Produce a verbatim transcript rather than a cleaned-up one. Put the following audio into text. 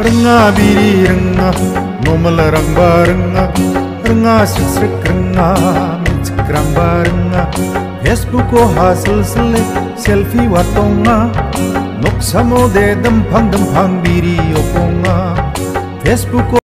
Renga biri renga nomal rangba renga renga sisrik renga micik rangba renga Facebook ko hasil sele selfie watonga nok samo de dempang dempang biri oponga Facebook ko